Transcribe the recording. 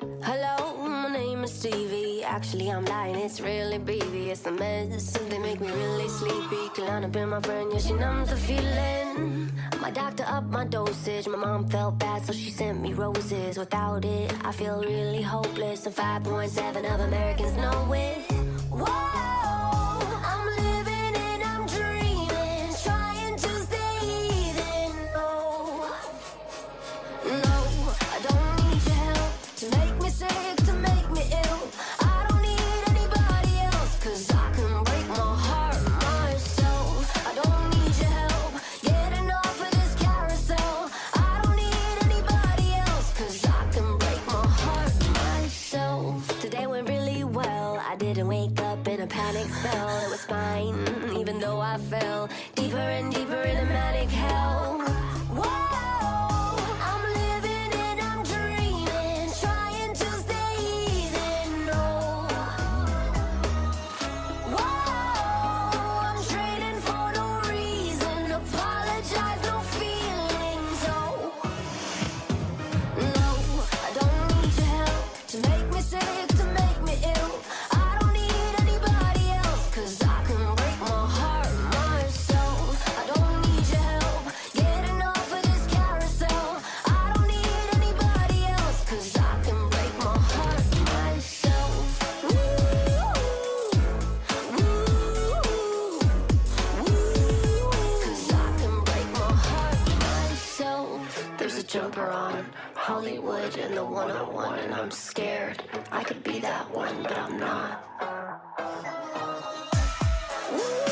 Hello, my name is Stevie. Actually, I'm lying, it's really Bebe. It's the meds, they make me really sleepy. Klonopin, my friend, yeah, she numbs the feeling. My doctor upped my dosage. My mom felt bad, so she sent me roses. Without it, I feel really hopeless. And 5.7 of Americans know it. Whoa! Panic spell, it was fine, even though I fell deeper and deeper in a manic hell. Whoa, I'm living and I'm dreaming, trying to stay even. No, whoa, I'm trading for no reason, apologize, no feelings. Oh, no, I don't need your help to make me sick, to make me ill. Jumper on Hollywood and the 101, and I'm scared I could be that one, but I'm not. Woo!